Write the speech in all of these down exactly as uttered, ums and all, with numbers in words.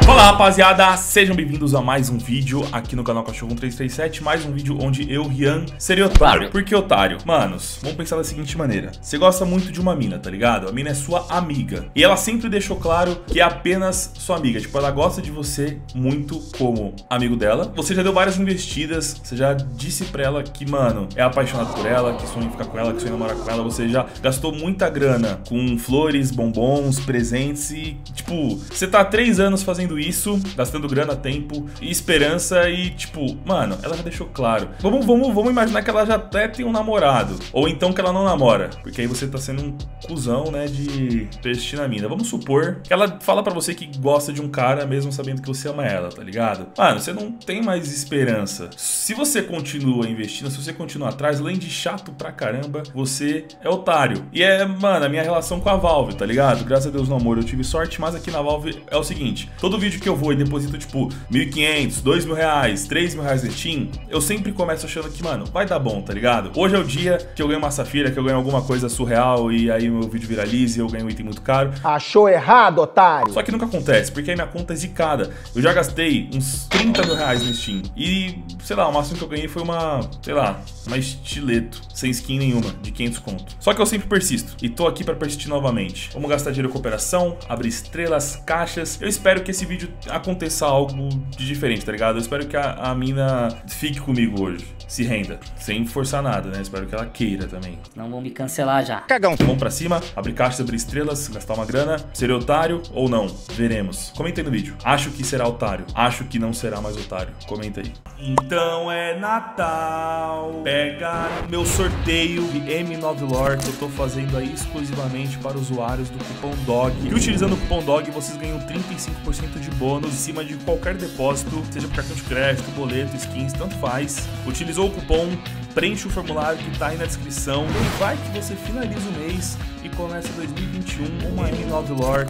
Olá rapaziada, sejam bem-vindos a mais um vídeo aqui no canal Cachorro um três três sete. Mais um vídeo onde eu, Rian, seria otário. Por que otário? Manos, vamos pensar da seguinte maneira. Você gosta muito de uma mina, tá ligado? A mina é sua amiga. E ela sempre deixou claro que é apenas sua amiga. Tipo, ela gosta de você muito como amigo dela. Você já deu várias investidas, você já disse pra ela que, mano, é apaixonado por ela, que sonha em ficar com ela, que sonha em namorar com ela. Você já gastou muita grana com flores, bombons, presentes e, tipo, você tá há três anos fazendo isso, gastando grana, tempo e esperança e, tipo, mano, ela já deixou claro. Vamos, vamos, vamos imaginar que ela já até tem um namorado. Ou então que ela não namora. Porque aí você tá sendo um cuzão, né, de persistir na mina. Vamos supor que ela fala pra você que gosta de um cara mesmo sabendo que você ama ela, tá ligado? Mano, você não tem mais esperança. Se você continua investindo, se você continua atrás, além de chato pra caramba, você é otário. E é, mano, a minha relação com a Valve, tá ligado? Graças a Deus no amor eu tive sorte, mas aqui na Valve é o seguinte. Todo vídeo que eu vou e deposito, tipo, mil e quinhentos, dois mil reais, três mil reais no Steam, eu sempre começo achando que, mano, vai dar bom, tá ligado? Hoje é o dia que eu ganho uma safira, que eu ganho alguma coisa surreal e aí o meu vídeo viraliza e eu ganho um item muito caro. Achou errado, otário! Só que nunca acontece, porque aí minha conta é zicada. Eu já gastei uns trinta mil reais no Steam e, sei lá, o máximo que eu ganhei foi uma, sei lá, uma estileto, sem skin nenhuma, de quinhentos conto. Só que eu sempre persisto e tô aqui pra persistir novamente. Vamos gastar dinheiro com cooperação, abrir estrelas, caixas. Eu espero que esse vídeo aconteça algo de diferente, tá ligado? Eu espero que a, a mina fique comigo hoje, se renda, sem forçar nada, né? Espero que ela queira também. Não vão me cancelar já. Cagão. Vamos pra cima, abrir caixas, abrir estrelas, gastar uma grana, ser otário ou não? Veremos. Comenta aí no vídeo. Acho que será otário. Acho que não será mais otário. Comenta aí. Então é Natal. Pega meu sorteio de M nove Lore que eu tô fazendo aí exclusivamente para usuários do cupom D O G. E utilizando o cupom D O G vocês ganham trinta e cinco por cento de bônus em cima de qualquer depósito, seja por cartão de crédito, boleto, skins, tanto faz. Utilizou o cupom, preenche o formulário que tá aí na descrição e vai que você finaliza o mês e começa dois mil e vinte e um com uma M nove Lore.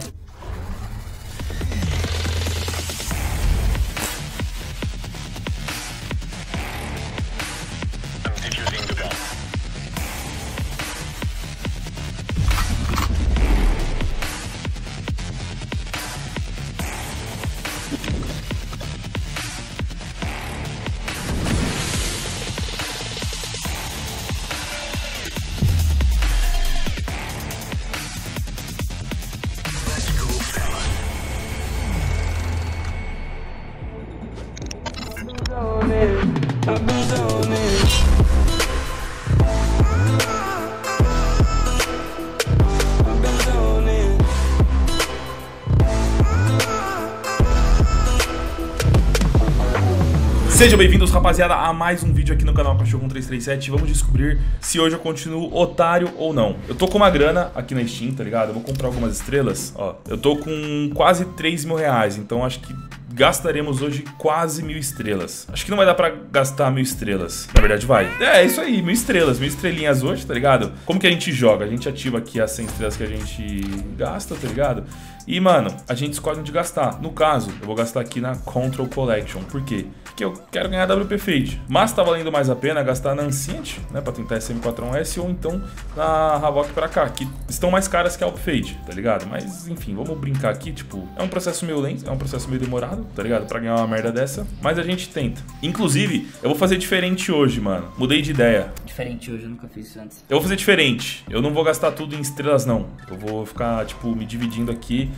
Sejam bem-vindos, rapaziada, a mais um vídeo aqui no canal Cachorro um três três sete. Vamos descobrir se hoje eu continuo otário ou não. Eu tô com uma grana aqui na Steam, tá ligado? Eu vou comprar algumas estrelas, ó. Eu tô com quase três mil reais, então acho que gastaremos hoje quase mil estrelas. Acho que não vai dar pra gastar mil estrelas. Na verdade vai. É, é isso aí, mil estrelas, mil estrelinhas hoje, tá ligado? Como que a gente joga? A gente ativa aqui as cem estrelas que a gente gasta, tá ligado? E, mano, a gente escolhe onde gastar. No caso, eu vou gastar aqui na Control Collection. Por quê? Porque eu quero ganhar W P Fade. Mas tá valendo mais a pena gastar na Ancient, né? Pra tentar esse M quatro um S ou então na Havoc pra cá, que estão mais caras que a Alp Fade, tá ligado? Mas, enfim, vamos brincar aqui, tipo... É um processo meio lento, é um processo meio demorado, tá ligado? Pra ganhar uma merda dessa. Mas a gente tenta. Inclusive, eu vou fazer diferente hoje, mano. Mudei de ideia. Diferente hoje, eu nunca fiz isso antes. Eu vou fazer diferente. Eu não vou gastar tudo em estrelas, não. Eu vou ficar, tipo, me dividindo aqui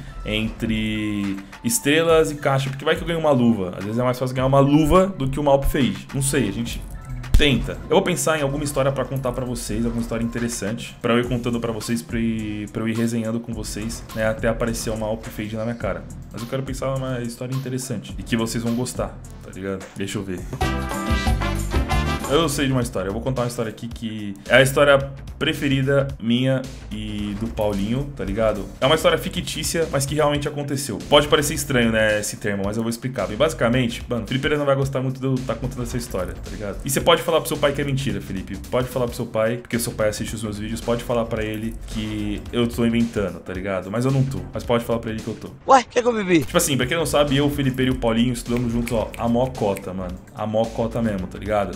entre estrelas e caixa, porque vai que eu ganho uma luva. Às vezes é mais fácil ganhar uma luva do que uma Alp Fade. Não sei, a gente tenta. Eu vou pensar em alguma história pra contar pra vocês, alguma história interessante, pra eu ir contando pra vocês, pra eu ir, pra eu ir resenhando com vocês, né, até aparecer uma Alp Fade na minha cara. Mas eu quero pensar numa história interessante e que vocês vão gostar, tá ligado? Deixa eu ver. Eu sei de uma história, eu vou contar uma história aqui que é a história preferida minha e do Paulinho, tá ligado? É uma história fictícia, mas que realmente aconteceu. Pode parecer estranho, né, esse termo, mas eu vou explicar. Bem, basicamente, mano, o Felipe não vai gostar muito de eu estar contando essa história, tá ligado? E você pode falar pro seu pai que é mentira, Felipe. Pode falar pro seu pai, porque seu pai assiste os meus vídeos, pode falar pra ele que eu tô inventando, tá ligado? Mas eu não tô, mas pode falar pra ele que eu tô. Ué, o que é que eu bebi? Tipo assim, pra quem não sabe, eu, o Felipe e o Paulinho estudamos junto, ó, a mó cota, mano. A mó cota mesmo, tá ligado? Eu entrei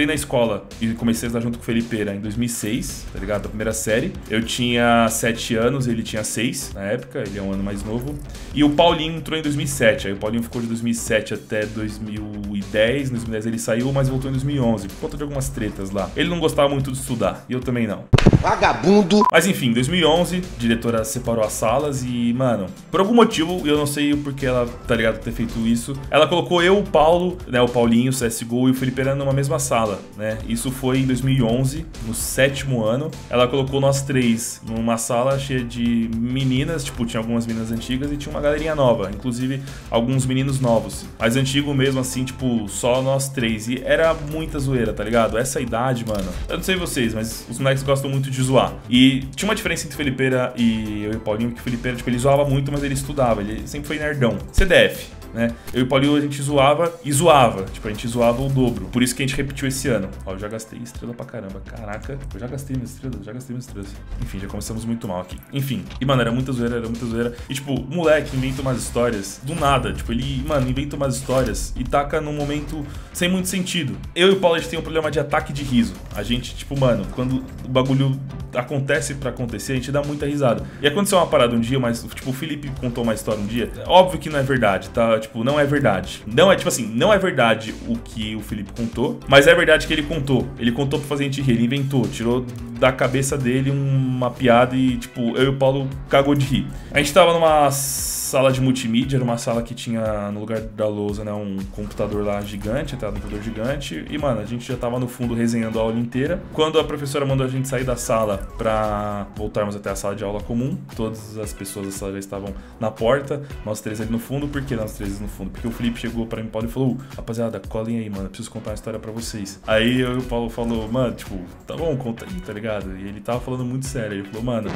na escola e comecei a estudar junto com o Felipeira em dois mil e seis, tá ligado? A primeira série. Eu tinha sete anos, ele tinha seis na época, ele é um ano mais novo. E o Paulinho entrou em dois mil e sete, aí o Paulinho ficou de dois mil e sete até dois mil e dez. Em dois mil e dez ele saiu, mas voltou em dois mil e onze, por conta de algumas tretas lá. Ele não gostava muito de estudar, e eu também não. Vagabundo! Mas enfim, em dois mil e onze, a diretora separou as salas e, mano, por algum motivo, eu não sei o porquê ela, tá ligado, ter feito isso, ela colocou eu, o Paulo, né, o Paulinho, o C S G O e o Felipeira numa mesma sala, né? Isso foi em dois mil e onze, no sétimo ano. Ela colocou nós três numa sala cheia de meninas, tipo, tinha algumas meninas antigas e tinha uma galerinha nova, inclusive alguns meninos novos. Mas antigo mesmo, assim, tipo, só nós três. E era muita zoeira, tá ligado? Essa idade, mano, eu não sei vocês, mas os moleques gostam muito de zoar. E tinha uma diferença entre o Felipeira e eu e o Paulinho, que o Felipeira, tipo, ele zoava muito, mas ele estudava, ele sempre foi nerdão. C D F, né? Eu e o Paulinho a gente zoava e zoava, tipo, a gente zoava o dobro. Por isso que a gente repetiu esse ano. Ó, eu já gastei estrela pra caramba. Caraca, eu já gastei minhas estrelas, já gastei minhas estrelas. Enfim, já começamos muito mal aqui. Enfim, e mano, era muita zoeira, era muita zoeira. E tipo, o moleque inventa umas histórias do nada. Tipo, ele, mano, inventa umas histórias e taca num momento sem muito sentido. Eu e o Paulo, a gente tem um problema de ataque de riso. A gente, tipo, mano, quando o bagulho acontece pra acontecer, a gente dá muita risada. E aconteceu uma parada um dia, mas, tipo, o Felipe contou uma história um dia. Óbvio que não é verdade, tá? Tipo, não é verdade. Não é, tipo assim, não é verdade o que o Felipe contou, mas é verdade que ele contou. Ele contou pra fazer a gente rir, ele inventou, tirou da cabeça dele uma piada e, tipo, eu e o Paulo cagou de rir. A gente tava numa sala de multimídia, era uma sala que tinha no lugar da lousa, né, um computador lá gigante, até um computador gigante, e, mano, a gente já tava no fundo resenhando a aula inteira. Quando a professora mandou a gente sair da sala pra voltarmos até a sala de aula comum, todas as pessoas da sala já estavam na porta, nós três ali no fundo. Por que nós três no fundo? Porque o Felipe chegou pra mim e o Paulo e falou: rapaziada, colhem aí, mano, eu preciso contar uma história pra vocês. Aí eu e o Paulo falou: mano, tipo, tá bom, conta aí, tá ligado? E ele tava falando muito sério, ele falou: mano...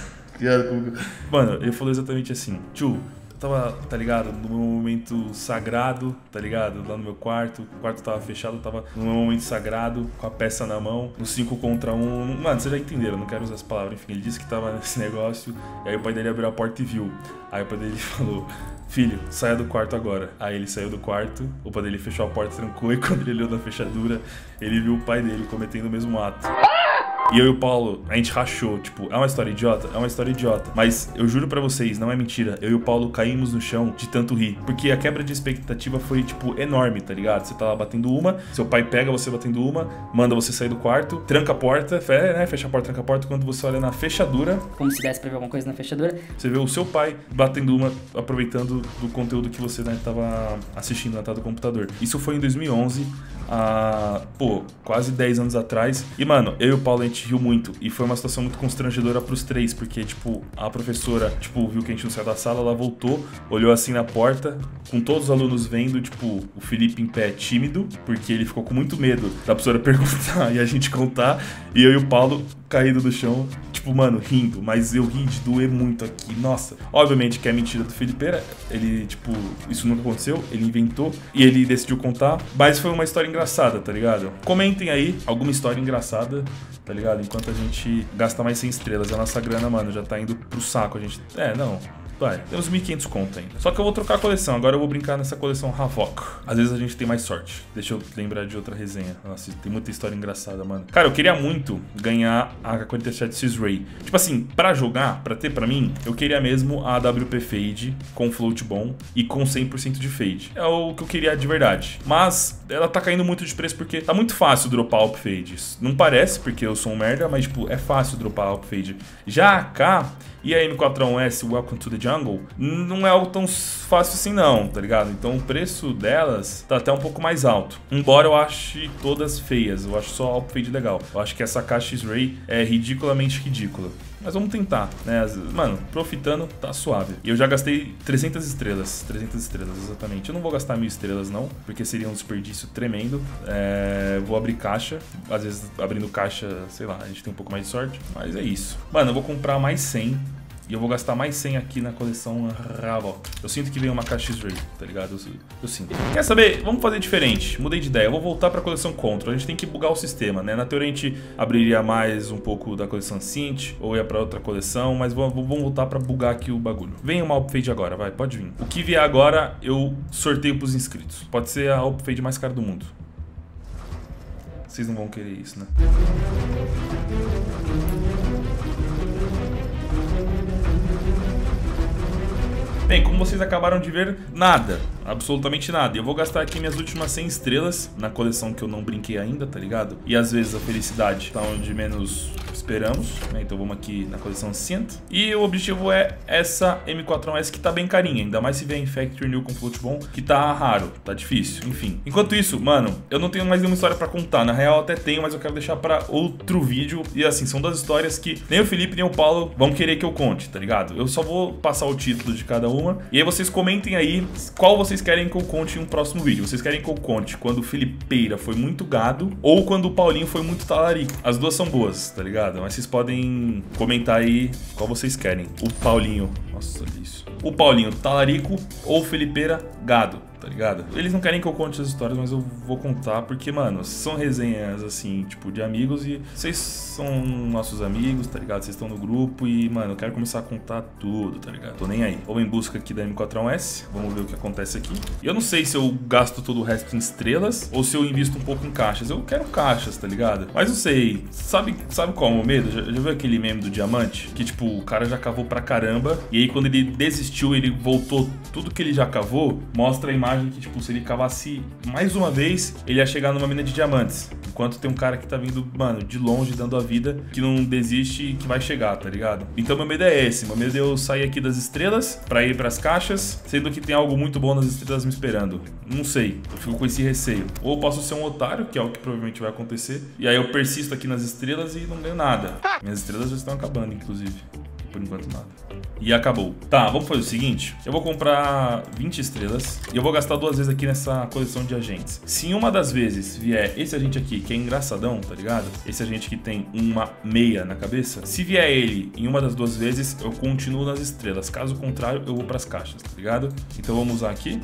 Mano, ele falou exatamente assim: tio, eu tava, tá ligado, no meu momento sagrado, tá ligado, lá no meu quarto, o quarto tava fechado, eu tava no meu momento sagrado, com a peça na mão, no cinco contra um. Mano, vocês já entenderam, não quero usar as palavras. Enfim, ele disse que tava nesse negócio, e aí o pai dele abriu a porta e viu. Aí o pai dele falou: filho, saia do quarto agora. Aí ele saiu do quarto, o pai dele fechou a porta, trancou, e quando ele olhou na fechadura, ele viu o pai dele cometendo o mesmo ato. E eu e o Paulo, a gente rachou, tipo, é uma história idiota? É uma história idiota. Mas eu juro pra vocês, não é mentira, eu e o Paulo caímos no chão de tanto rir. Porque a quebra de expectativa foi, tipo, enorme, tá ligado? Você tá lá batendo uma, seu pai pega você batendo uma, manda você sair do quarto, tranca a porta, fe- né, fecha a porta, tranca a porta. Quando você olha na fechadura... Como se desse pra ver alguma coisa na fechadura. Você vê o seu pai batendo uma, aproveitando do conteúdo que você, né, tava assistindo na tela do computador. Isso foi em dois mil e onze, há, pô, quase dez anos atrás. E, mano, eu e o Paulo, a gente riu muito. E foi uma situação muito constrangedora pros três, porque, tipo, a professora, tipo, viu que a gente não saiu da sala, ela voltou, olhou assim na porta, com todos os alunos vendo, tipo, o Felipe em pé tímido, porque ele ficou com muito medo da professora perguntar e a gente contar. E eu e o Paulo caído do chão, tipo, mano, rindo. Mas eu ri de doer muito aqui. Nossa, obviamente que é mentira do Felipeira. Ele, tipo, isso nunca aconteceu. Ele inventou e ele decidiu contar. Mas foi uma história engraçada, tá ligado? Comentem aí alguma história engraçada, tá ligado? Enquanto a gente gasta mais cem estrelas. A nossa grana, mano, já tá indo pro saco. A gente... É, não... Vai, temos mil e quinhentos conto ainda. Só que eu vou trocar a coleção. Agora eu vou brincar nessa coleção Havok. Às vezes a gente tem mais sorte. Deixa eu lembrar de outra resenha. Nossa, tem muita história engraçada, mano. Cara, eu queria muito ganhar a K quarenta e sete Cis-Ray. Tipo assim, pra jogar, pra ter pra mim, eu queria mesmo a A W P Fade com float bom e com cem por cento de fade. É o que eu queria de verdade. Mas ela tá caindo muito de preço porque tá muito fácil dropar Alp Fade. Não parece, porque eu sou um merda, mas tipo, é fácil dropar Alp Fade. Já a K e a M quatro um S Welcome to the Jungle não é algo tão fácil assim não, tá ligado? Então o preço delas tá até um pouco mais alto. Embora eu ache todas feias, eu acho só a Alp Fade legal. Eu acho que essa K X-Ray é ridiculamente ridícula. Mas vamos tentar, né? Mano, profitando, tá suave. E eu já gastei trezentas estrelas. trezentas estrelas, exatamente. Eu não vou gastar mil estrelas, não, porque seria um desperdício tremendo. É... Vou abrir caixa. Às vezes, abrindo caixa, sei lá, a gente tem um pouco mais de sorte. Mas é isso. Mano, eu vou comprar mais cem. E eu vou gastar mais cem aqui na coleção Havok. Eu sinto que vem uma K X-Ray, tá ligado? Eu, eu sinto. Quer saber? Vamos fazer diferente. Mudei de ideia. Eu vou voltar pra coleção Control. A gente tem que bugar o sistema, né? Na teoria a gente abriria mais um pouco da coleção Synth, ou ia pra outra coleção, mas vamos, vamos voltar pra bugar aqui o bagulho. Vem uma Alp Fade agora, vai, pode vir. O que vier agora, eu sorteio pros inscritos. Pode ser a Alp Fade mais cara do mundo. Vocês não vão querer isso, né? Bem, como vocês acabaram de ver, nada, absolutamente nada. Eu vou gastar aqui minhas últimas cem estrelas na coleção que eu não brinquei ainda, tá ligado? E às vezes a felicidade tá onde menos esperamos, né? Então vamos aqui na coleção cem. E o objetivo é essa M quatro S que tá bem carinha, ainda mais se vier em Factory New com Float Bom, que tá raro, tá difícil, enfim. Enquanto isso, mano, eu não tenho mais nenhuma história pra contar. Na real até tenho, mas eu quero deixar pra outro vídeo. E assim, são duas histórias que nem o Felipe nem o Paulo vão querer que eu conte, tá ligado? Eu só vou passar o título de cada uma. E aí vocês comentem aí qual vocês querem que eu conte em um próximo vídeo. Vocês querem que eu conte quando o Felipeira foi muito gado ou quando o Paulinho foi muito talarico? As duas são boas, tá ligado? Mas vocês podem comentar aí qual vocês querem. O Paulinho... Nossa, isso. O Paulinho talarico ou o Felipeira gado, tá ligado? Eles não querem que eu conte as histórias, mas eu vou contar porque, mano, são resenhas, assim, tipo, de amigos e vocês são nossos amigos, tá ligado? Vocês estão no grupo e, mano, eu quero começar a contar tudo, tá ligado? Tô nem aí. Vou em busca aqui da M quatro S, vamos ver o que acontece aqui. E eu não sei se eu gasto todo o resto em estrelas ou se eu invisto um pouco em caixas. Eu quero caixas, tá ligado? Mas não sei, sabe, sabe qual é o meu medo? Já, já viu aquele meme do diamante? Que, tipo, o cara já cavou pra caramba e aí quando ele desistiu, ele voltou tudo que ele já cavou, mostra a imagem que, tipo, se ele cavasse mais uma vez, ele ia chegar numa mina de diamantes. Enquanto tem um cara que tá vindo, mano, de longe, dando a vida, que não desiste e que vai chegar, tá ligado? Então meu medo é esse, meu medo é eu sair aqui das estrelas pra ir pras caixas, sendo que tem algo muito bom nas estrelas me esperando. Não sei, eu fico com esse receio. Ou eu posso ser um otário, que é o que provavelmente vai acontecer, e aí eu persisto aqui nas estrelas e não ganho nada. Minhas estrelas já estão acabando, inclusive. Por enquanto nada. E acabou. Tá, vamos fazer o seguinte. Eu vou comprar vinte estrelas e eu vou gastar duas vezes aqui nessa coleção de agentes. Se em uma das vezes vier esse agente aqui, que é engraçadão, tá ligado? Esse agente que tem uma meia na cabeça. Se vier ele em uma das duas vezes, eu continuo nas estrelas. Caso contrário, eu vou pras caixas, tá ligado? Então vamos usar aqui.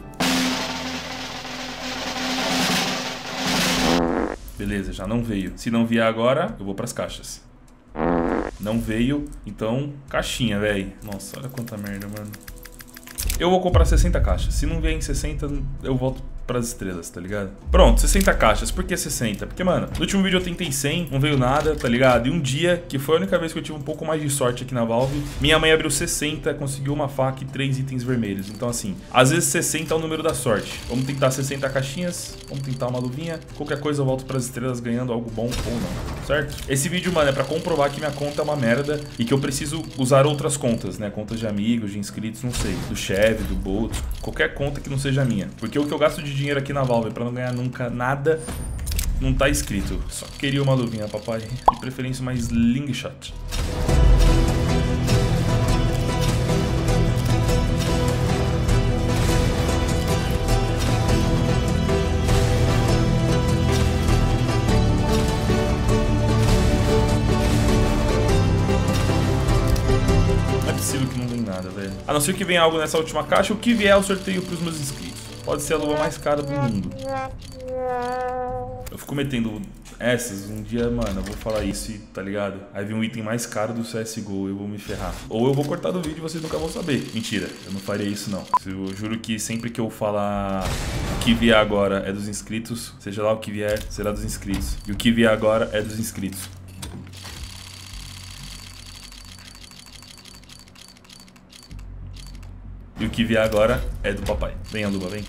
Beleza, já não veio. Se não vier agora, eu vou pras caixas. Não veio, então caixinha, velho. Nossa, olha quanta merda, mano. Eu vou comprar sessenta caixas. Se não vier em sessenta, eu volto pras estrelas, tá ligado? Pronto, sessenta caixas. Por que sessenta? Porque, mano, no último vídeo eu tentei cem, não veio nada, tá ligado? E um dia, que foi a única vez que eu tive um pouco mais de sorte aqui na Valve, minha mãe abriu sessenta, conseguiu uma faca e três itens vermelhos. Então, assim, às vezes sessenta é o número da sorte. Vamos tentar sessenta caixinhas, vamos tentar uma luvinha. Qualquer coisa eu volto pras estrelas ganhando algo bom ou não, certo? Esse vídeo, mano, é pra comprovar que minha conta é uma merda e que eu preciso usar outras contas, né? Contas de amigos, de inscritos, não sei. Do Chevy, do Bolt, qualquer conta que não seja minha. Porque o que eu gasto de dinheiro aqui na Valve pra não ganhar nunca nada não tá escrito. Só queria uma luvinha, papai. De preferência mais slingshot. Não é possível que não venha nada, velho. A não ser que venha algo nessa última caixa, o que vier eu sorteio pros meus inscritos. Pode ser a luva mais cara do mundo. Eu fico metendo essas, um dia, mano, eu vou falar isso e, tá ligado? Aí vem um item mais caro do C S G O, eu vou me ferrar. Ou eu vou cortar do vídeo e vocês nunca vão saber. Mentira, eu não faria isso não. Eu juro que sempre que eu falar o que vier agora é dos inscritos, seja lá o que vier, será dos inscritos. E o que vier agora é dos inscritos. E o que vier agora é do papai. Vem, Aluba, vem.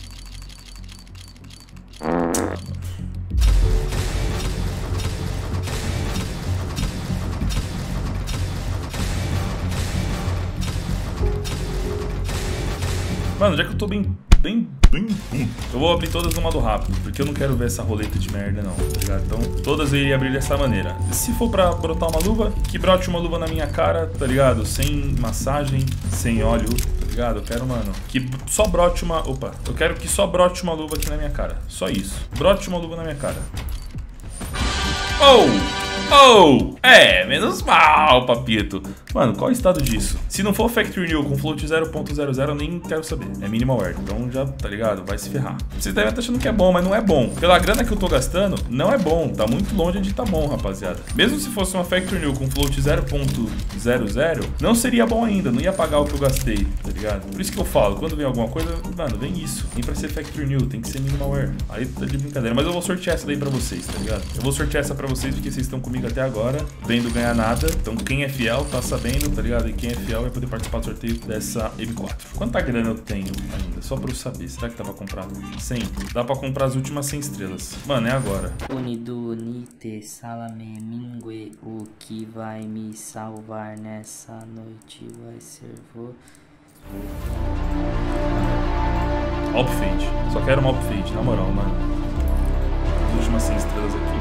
Mano, já que eu tô bem, bem, bem... Eu vou abrir todas no modo rápido, porque eu não quero ver essa roleta de merda não, tá ligado? Então, todas eu iria abrir dessa maneira. Se for pra brotar uma luva, que brote uma luva na minha cara, tá ligado? Sem massagem, sem óleo, tá ligado? Eu quero, mano, que só brote uma... Opa, eu quero que só brote uma luva aqui na minha cara. Só isso. Brote uma luva na minha cara. Oh! Oh, é, menos mal, papito. Mano, qual é o estado disso? Se não for Factory New com float zero ponto zero zero, eu nem quero saber. É minimal wear, então já, tá ligado? Vai se ferrar. Vocês devem estar achando que é bom, mas não é bom. Pela grana que eu tô gastando, não é bom. Tá muito longe de tá bom, rapaziada. Mesmo se fosse uma Factory New com float zero ponto zero zero, não seria bom ainda. Não ia pagar o que eu gastei, tá ligado? Por isso que eu falo, quando vem alguma coisa, mano, vem isso. Nem pra ser Factory New, tem que ser minimal wear. Aí tá de brincadeira. Mas eu vou sortear essa daí pra vocês, tá ligado? Eu vou sortear essa pra vocês porque vocês estão comigo até agora, vendo ganhar nada. Então quem é fiel tá sabendo, tá ligado? E quem é fiel vai poder participar do sorteio dessa M quatro. Quanta grana eu tenho ainda? Só pra eu saber. Será que dá pra comprar? cem. Dá pra comprar as últimas cem estrelas. Mano, é agora. Unido, Nite, Salame, Mingue, o que vai me salvar nessa noite vai ser você. Alp Fade. Só quero uma Alp Fade, na moral, mano. As últimas cem estrelas aqui.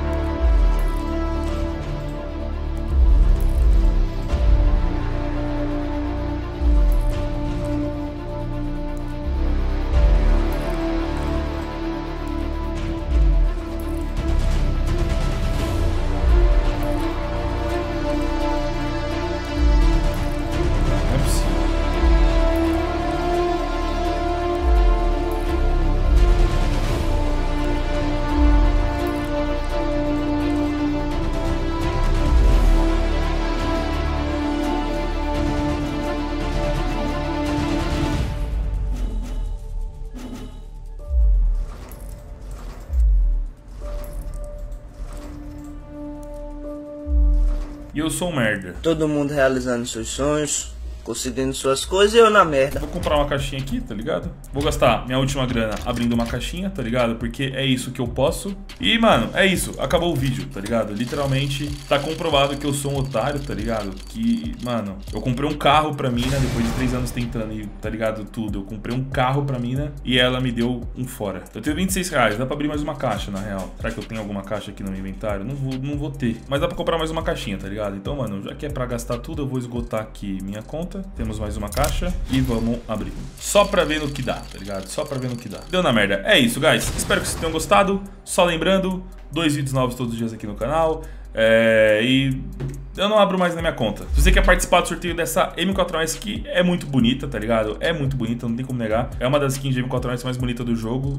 E eu sou um merda. Todo mundo realizando seus sonhos, conseguindo suas coisas e eu na merda. Vou comprar uma caixinha aqui, tá ligado? Vou gastar minha última grana abrindo uma caixinha, tá ligado? Porque é isso que eu posso. E, mano, é isso. Acabou o vídeo, tá ligado? Literalmente, tá comprovado que eu sou um otário, tá ligado? Que, mano, eu comprei um carro pra mina depois de três anos tentando, e, tá ligado? Tudo. Eu comprei um carro pra mina e ela me deu um fora. Eu tenho vinte e seis reais. Dá pra abrir mais uma caixa, na real. Será que eu tenho alguma caixa aqui no meu inventário? Não vou, não vou ter. Mas dá pra comprar mais uma caixinha, tá ligado? Então, mano, já que é pra gastar tudo, eu vou esgotar aqui minha conta. Temos mais uma caixa e vamos abrir. Só pra ver no que dá, tá ligado? Só pra ver no que dá. Deu na merda. É isso, guys. Espero que vocês tenham gostado. Só lembrando, dois vídeos novos todos os dias aqui no canal. É... E... eu não abro mais na minha conta. Se você quer participar do sorteio dessa M quatro S, que é muito bonita, tá ligado? É muito bonita, não tem como negar. É uma das skins de M quatro S mais bonita do jogo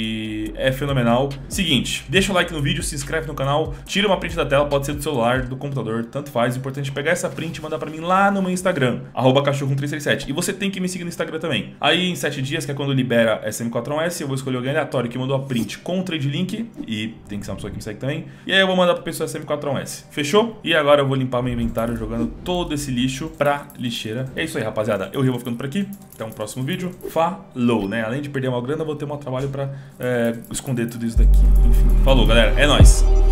e é fenomenal. Seguinte, deixa o like no vídeo, se inscreve no canal, tira uma print da tela, pode ser do celular, do computador, tanto faz. O importante é pegar essa print e mandar pra mim lá no meu Instagram, arroba cachorro um três três sete. E você tem que me seguir no Instagram também. Aí em sete dias, que é quando libera essa M quatro S, eu vou escolher alguém aleatório que mandou a print com o trade link. E tem que ser uma pessoa que me segue também. E aí eu vou mandar pra pessoa essa M quatro S. Fechou? E agora eu vou limpar meu inventário jogando todo esse lixo pra lixeira. É isso aí, rapaziada. Eu vou ficando por aqui. Até um próximo vídeo. Falou, né? Além de perder uma grana, vou ter um trabalho pra é, esconder tudo isso daqui. Enfim. Falou, galera. É nóis.